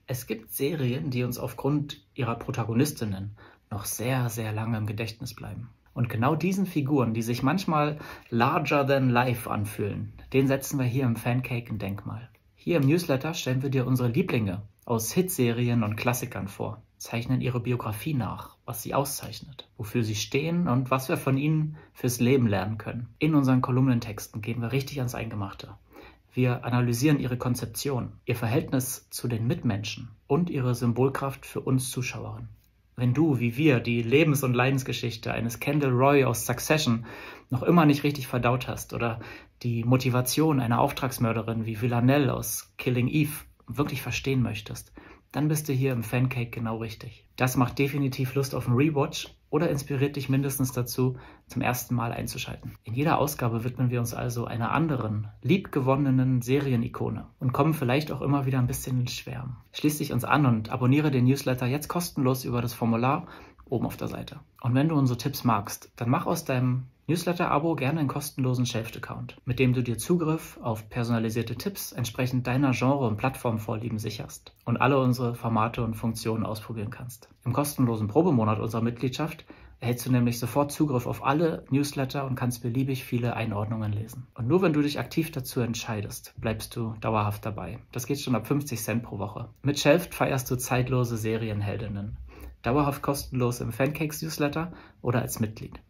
Es gibt Serien, die uns aufgrund ihrer Protagonistinnen noch sehr, sehr lange im Gedächtnis bleiben. Und genau diesen Figuren, die sich manchmal larger than life anfühlen, den setzen wir hier im Fancake ein Denkmal. Hier im Newsletter stellen wir dir unsere Lieblinge aus Hitserien und Klassikern vor, zeichnen ihre Biografie nach, was sie auszeichnet, wofür sie stehen und was wir von ihnen fürs Leben lernen können. In unseren Kolumnentexten gehen wir richtig ans Eingemachte. Wir analysieren ihre Konzeption, ihr Verhältnis zu den Mitmenschen und ihre Symbolkraft für uns Zuschauerinnen. Wenn du, wie wir, die Lebens- und Leidensgeschichte eines Kendall Roy aus Succession noch immer nicht richtig verdaut hast oder die Motivation einer Auftragsmörderin wie Villanelle aus Killing Eve wirklich verstehen möchtest, dann bist du hier im Fancake genau richtig. Das macht definitiv Lust auf einen Rewatch oder inspiriert dich mindestens dazu, zum ersten Mal einzuschalten. In jeder Ausgabe widmen wir uns also einer anderen, liebgewonnenen Serienikone und kommen vielleicht auch immer wieder ein bisschen ins Schwärmen. Schließ dich uns an und abonniere den Newsletter jetzt kostenlos über das Formular oben auf der Seite. Und wenn du unsere Tipps magst, dann mach aus deinem Newsletter-Abo gerne einen kostenlosen Shelft-Account, mit dem du dir Zugriff auf personalisierte Tipps entsprechend deiner Genre- und Plattformvorlieben sicherst und alle unsere Formate und Funktionen ausprobieren kannst. Im kostenlosen Probemonat unserer Mitgliedschaft erhältst du nämlich sofort Zugriff auf alle Newsletter und kannst beliebig viele Einordnungen lesen. Und nur wenn du dich aktiv dazu entscheidest, bleibst du dauerhaft dabei. Das geht schon ab 50 Cent pro Woche. Mit Shelft feierst du zeitlose Serienheldinnen. Dauerhaft kostenlos im Fancakes Newsletter oder als Mitglied.